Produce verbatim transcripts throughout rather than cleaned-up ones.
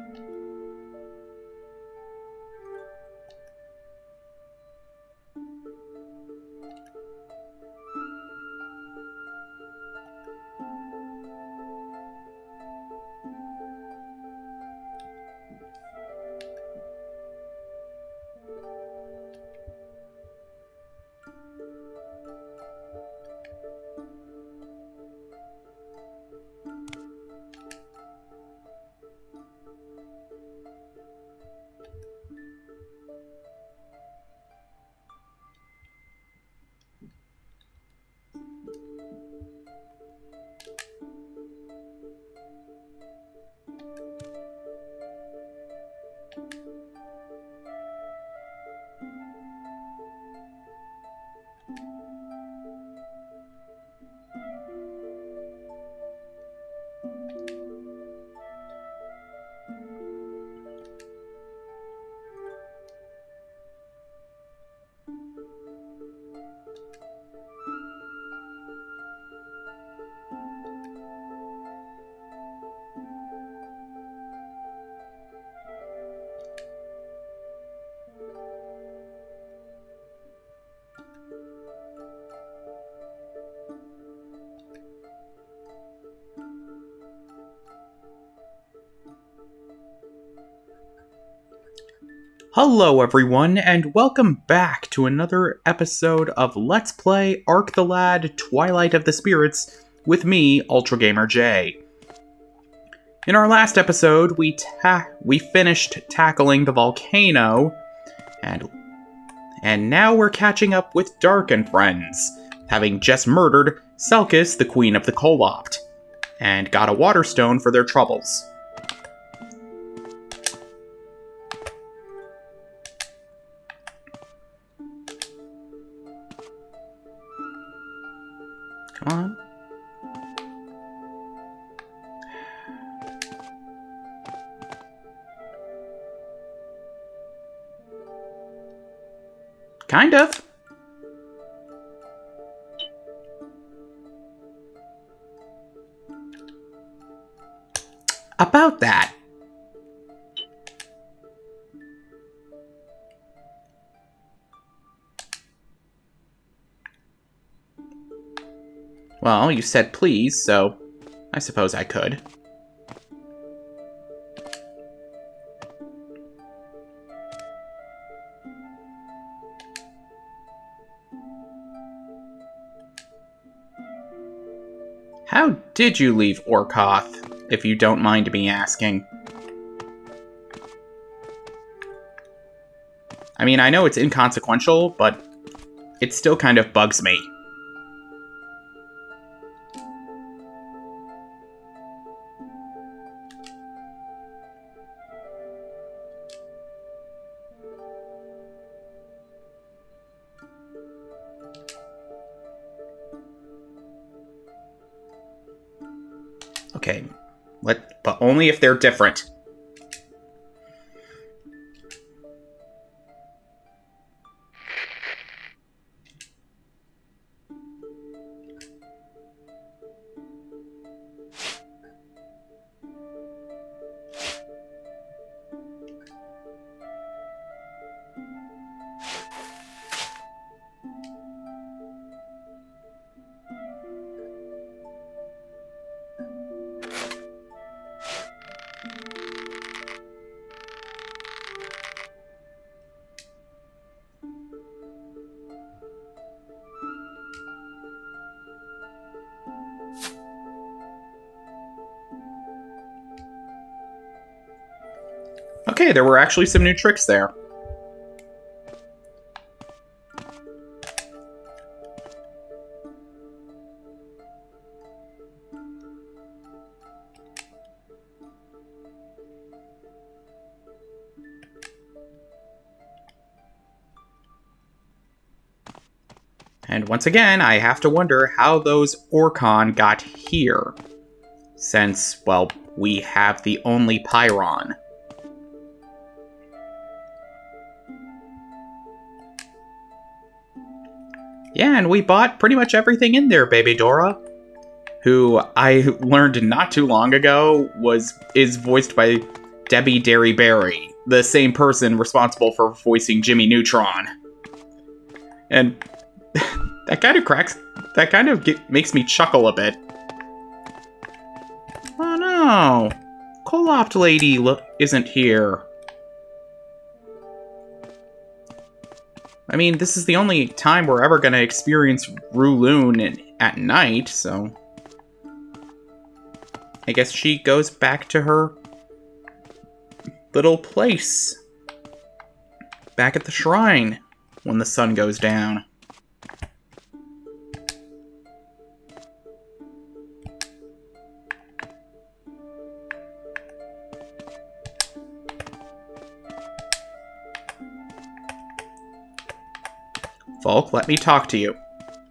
Hello everyone, and welcome back to another episode of Let's Play Arc the Lad Twilight of the Spirits with me, UltraGamerJ. In our last episode, we ta we finished tackling the volcano, and, and now we're catching up with Darc and friends, having just murdered Selkis, the Queen of the Kolopt, and got a water stone for their troubles. Come on. Kind of. About that. Well, you said please, so I suppose I could. How did you leave Orkoth, if you don't mind me asking? I mean, I know it's inconsequential, but it still kind of bugs me. Okay, let, but only if they're different. Okay, there were actually some new tricks there. And once again, I have to wonder how those Orcon got here. Since, well, we have the only Pyron. Yeah, and we bought pretty much everything in there, Baby Dora. Who I learned not too long ago was is voiced by Debbie Derry Barry, the same person responsible for voicing Jimmy Neutron. And that kind of cracks, that kind of get, makes me chuckle a bit. Oh no, Kolopt Lady look isn't here. I mean, this is the only time we're ever going to experience Rueloon at night, so... I guess she goes back to her little place. Back at the shrine when the sun goes down. Volk, let me talk to you.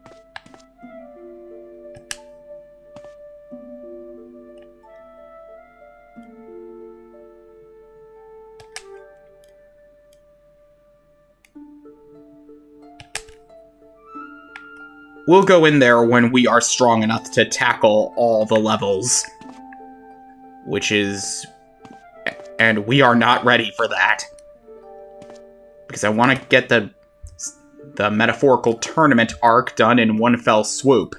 We'll go in there when we are strong enough to tackle all the levels. Which is... And we are not ready for that. Because I want to get the... the metaphorical tournament arc done in one fell swoop.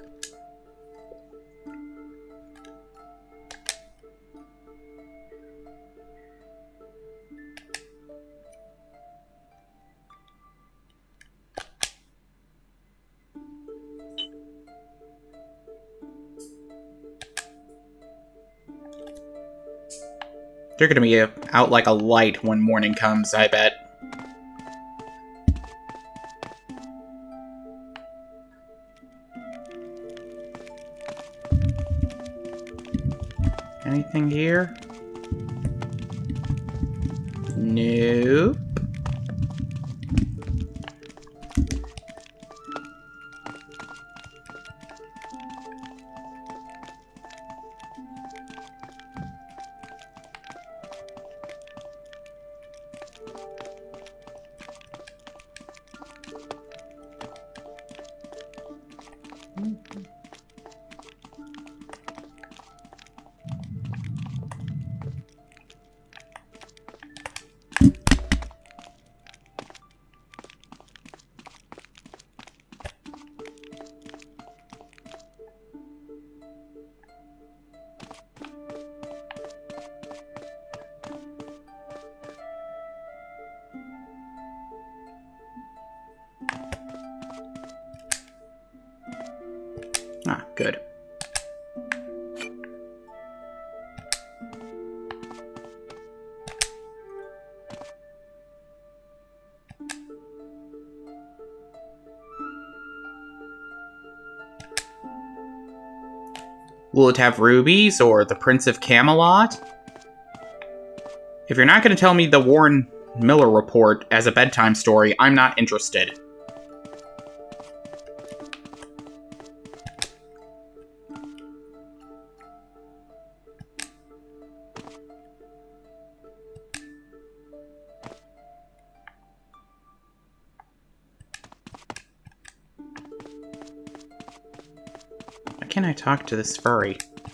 They're gonna be out like a light when morning comes, I bet. Anything here? Nope. Ah, good. Will it have rubies or the Prince of Camelot? If you're not going to tell me the Warren Miller report as a bedtime story, I'm not interested. Why can't I talk to this furry?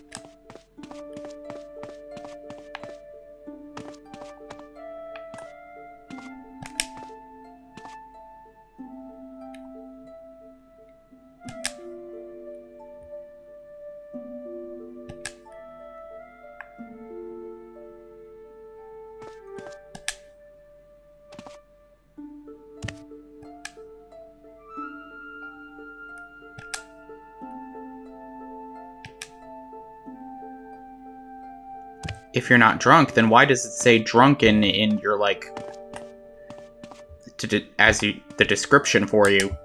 If you're not drunk, then why does it say drunken in your, like, to de as you, the description for you?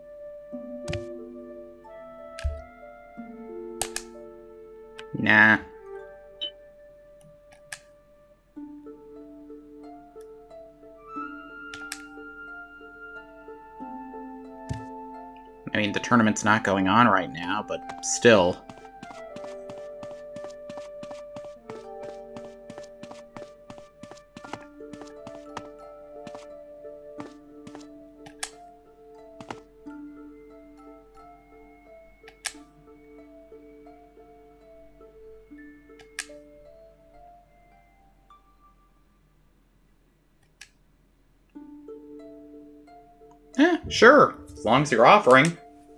Nah. the tournament's not going on right now, but still. Eh, sure, as long as you're offering.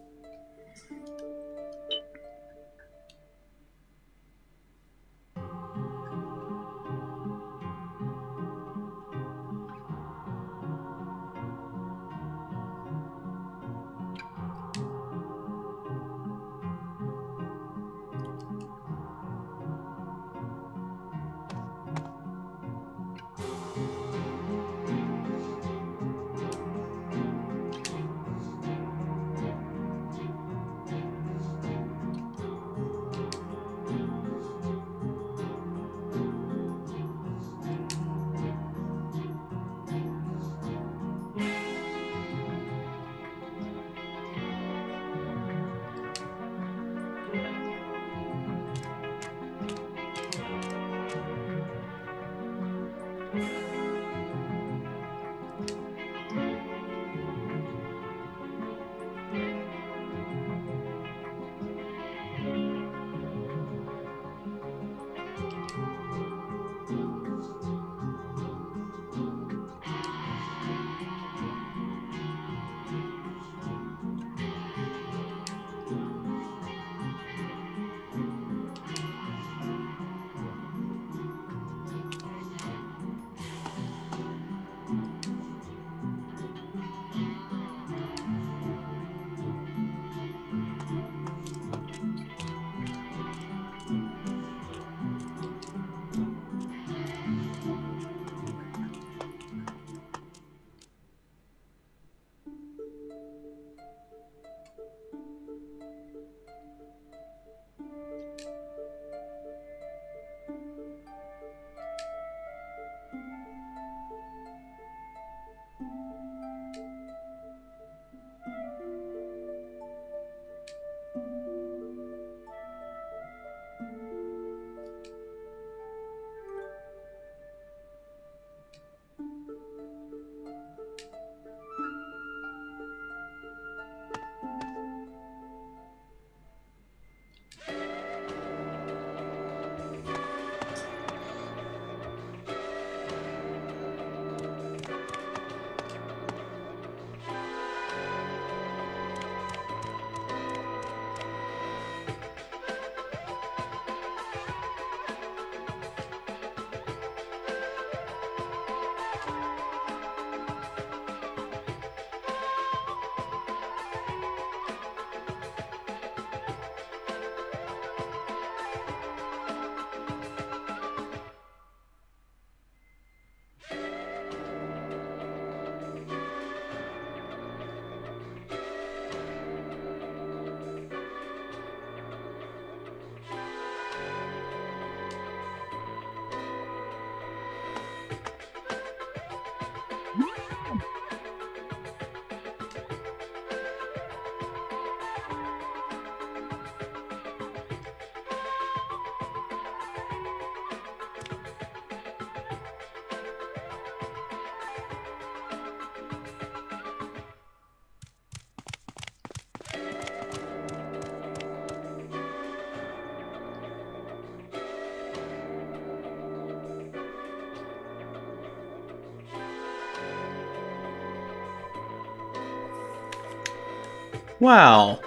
Well,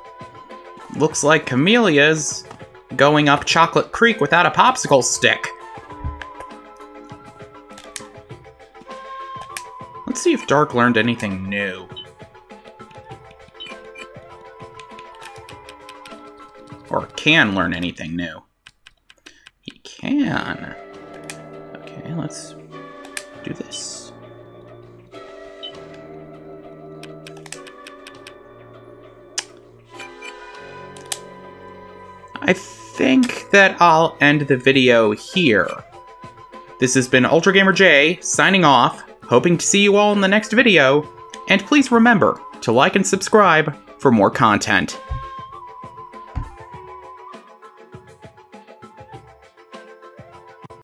looks like Chamelea's going up Chocolate Creek without a popsicle stick. Let's see if Darc learned anything new. Or can learn anything new. He can. Okay, let's do this. I think that I'll end the video here. This has been UltraGamerJ signing off, hoping to see you all in the next video, and please remember to like and subscribe for more content.